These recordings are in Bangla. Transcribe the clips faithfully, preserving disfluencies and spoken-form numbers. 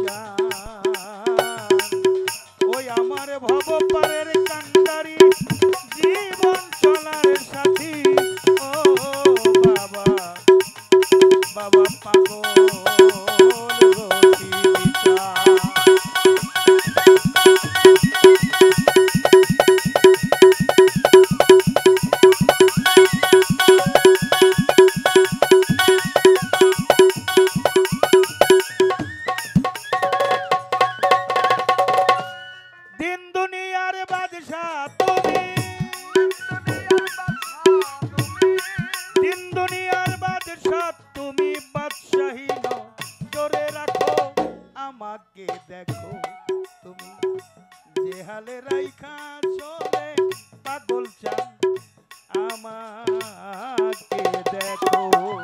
ওই আমার ভব পারের কান্ডারি জীবন চলার সাথী ও বাবা বাবা পাগল দেখো তুমি যে হালে রাইখা চলে পাগল চান আমাকে দেখো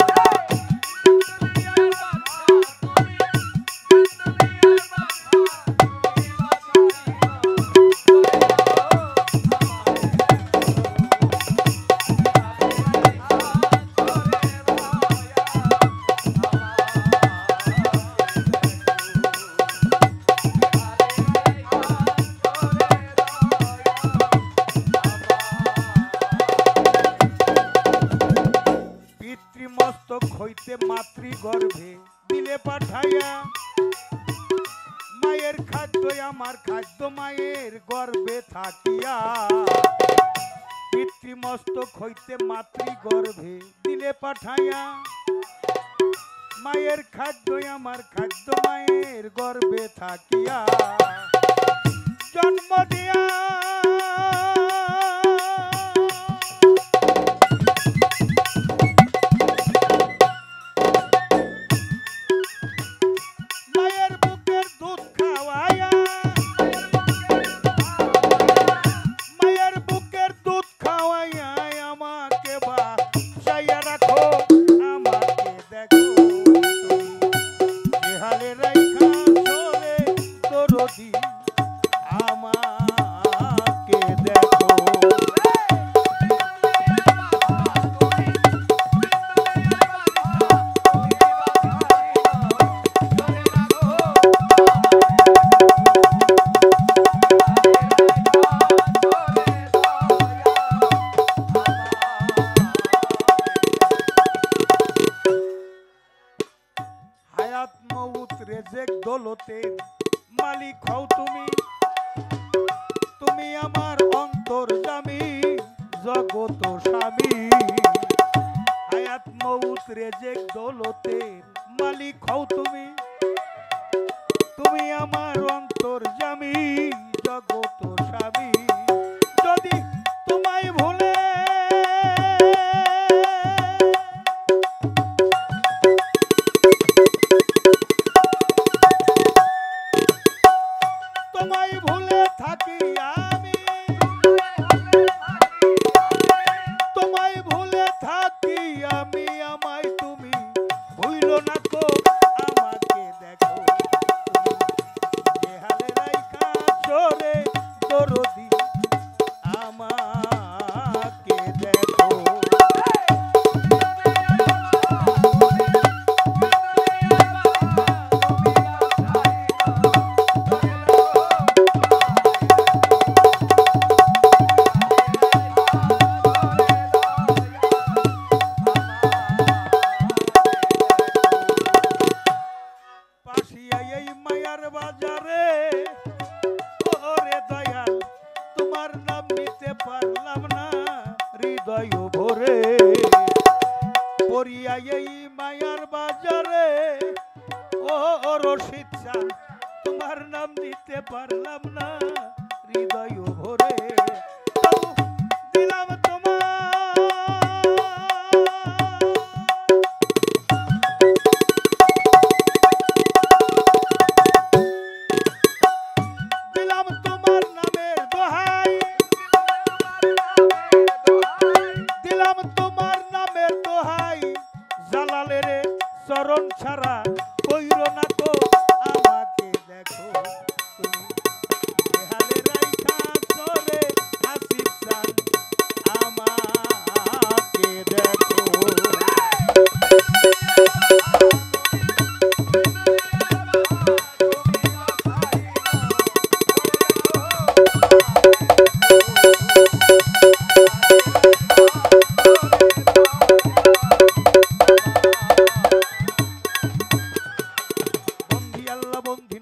হইতে মাতৃ গর্ভে দিলে পাঠাইয়া মায়ের খাদ্য আমার খাদ্য মায়ের গর্ভে থাকিয়া পিতৃমস্তক হইতে মাতৃ গর্ভে দিলে পাঠাইয়া মায়ের খাদ্য আমার খাদ্য মায়ের গর্ভে থাকিয়া জন্ম দিয়া দৌলতের মালিক হও তুমি তুমি আমার অন্তর্যামী জগত স্বামী হায়াত মউত রেজেক দৌলতের মালিক হও তুমি তুমি আমার অন্তর্যামী জগত স্বামী যদি তোমায় ভুলে তোমায় ভুলে থাকি আমি তোমায় ভুলে থাকি আমি আমায় তুমি ভুলো না কো আমাকে দেখো যে হালে রাইখা চলে দরদি আমাকে দেখো বাজারে ওরে দয়াল তোমার নাম নিতে পারলাম না হৃদয় ভরে পড়িয়া এই মায়ার বাজারে ও রশিদ চাঁদ তোমার নাম নিতে পারলাম না হৃদয় ভরে দিলাম চরণ ছাড়া কইরো না কো আমাকে দেখো তুমি যে হালে রাইখা চলে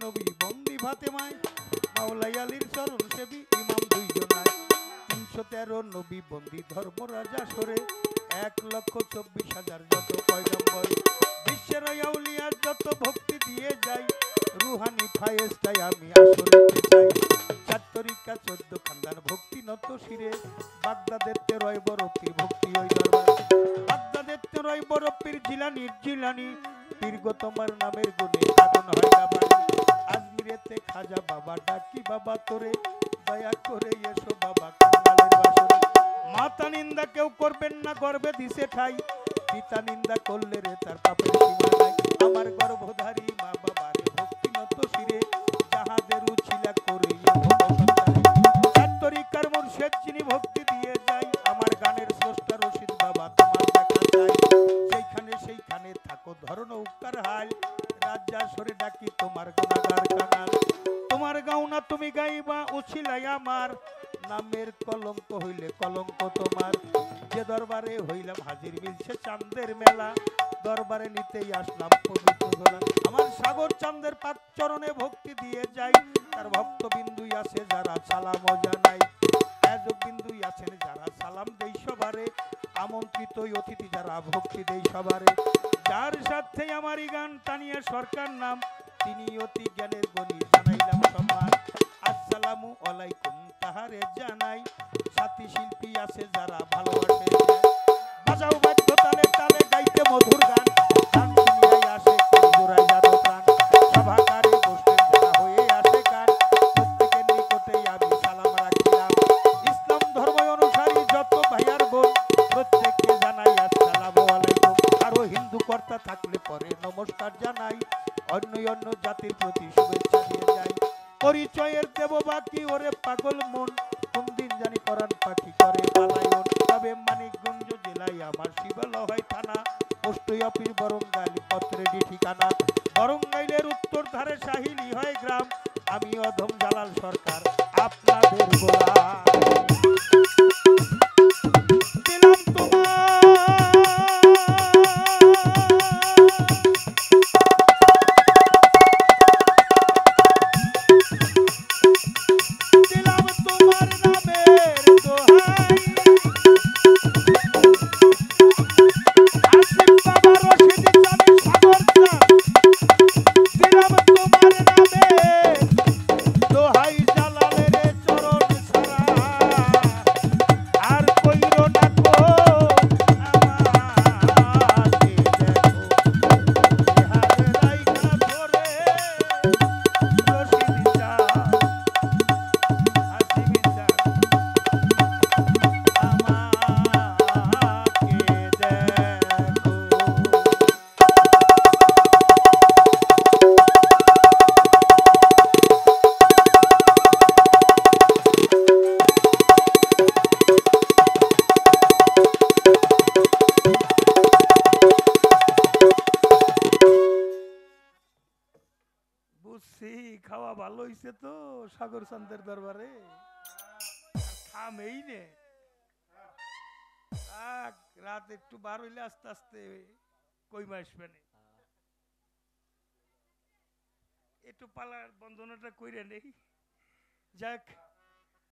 নবী বন্দি ফাতেমায় মাওলাই আলীর চরণ সেবী ইমাম দুইজনায় তিনশো তেরো নবী বন্দি ধর্মরাজা সরে এক লক্ষ চব্বিশ হাজার যত পয়গম্বর বিশ্বের আউলিয়ার যত ভক্তি দিয়ে যাই রুহানি ফায়েস্তায় আমি আসরেতে চাই চার তরিকা চোদ্দ খানদান ভক্তি নত শিরে বাগদাদের তেরোয় বরফির ভক্তি ওই দরবার বাগদাদের তেরোয় বরফির জিলানির জিলানি দীর্ঘ তোমার নামের গুণে আগুন হয় না বাড়ি আজমিরেতে খাজা বাবা ডাকি বাবা তোরে দয়া করে এসো বাবা কাঙ্গালের বাসরে মাতা নিন্দা কেউ করবেন না গর্বে দিছে ঠাই পিতা নিন্দা করলে রে তার পাপের সীমা নাই আমার গর্ভধারী মা বাবারে ভক্তি নত শিরে যাহাদের উছিলা করে তরিকার মুর্শিদ যিনি ভক্তি দিয়ে যায় আমার গানের স্রষ্টা রশিদ বাবা তোমার দেখা যায় যেখানে সেইখানে থাকো ধরো নৌকার হাল রাজা সরে ডাকি তোমার গুণাগার কানাল তোমার গাওনা তুমি গাইবা উছিলাই আমার নামের কলঙ্ক হইলে কলঙ্ক তোমার যে দরবারে হইলাম হাজির মিলছে চাঁদের মেলা দরবারে নিতেই আসলাম পবিত্র ধরা আমার সাগর চাঁদের পাঁচ চরণে ভক্তি দিয়ে যাই তার ভক্ত বিন্দুই আছে যারা সালাম জানাই এজব বিন্দুই আছেন যারা সালাম দেই সবারে আমন্ত্রিত অতিথি যারা ভক্তি দেই সবারে যার সাথে আমারই গান টানিয়া সরকার নাম তিনি অতি জ্ঞানের গণি জানাইলাম সম্মান আসসালামু আলাইকুম তাহারে জানাই সাথী শিল্পী আছে যারা ভালোবাসে বাজাও বাদ্য তালে তালে গাইতে মধুর গান গান শুনিয়াই আসে জোড়াই যাত প্রাণ সভাকারে বসতেন যারা হয়ে আসে গান প্রত্যেকের নিকটেই আমি সালাম রাখিলাম ইসলাম ধর্ম অনুসারী যত ভাইয়ার বোন প্রত্যেককে জানাই আসসালামু আলাইকুম আরো হিন্দু কর্তা থাকলে পরে নমস্কার জানাই অন্য অন্য জাতির প্রতি শুভেচ্ছা দিয়ে যাই পরিচয়ের দেব বাকি ওরে পাগল মন কোন দিন জানি করান পাখি করে পালায়ন তবে মানিকগঞ্জ জেলায় আমার শিবালয় থানা পোস্ট অফিস বরঙ্গাইল পত্রেরই ঠিকানা বরঙ্গাইলের উত্তর ধারে সাহিলি হয় গ্রাম আমি অধম জালাল সরকার আপনাদের গোলাম দিলাম তোমার খাওয়া ভালো হইছে তো সাগর চাঁদের দরবারে থামেই নে রাত একটু বার হইলে আস্তে আস্তে কই মাস মানে একটু পালার বন্ধনটা কইরে নেই যাক